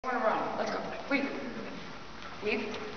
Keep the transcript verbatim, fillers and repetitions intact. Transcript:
I want to run. Let's go. Wait. Leave.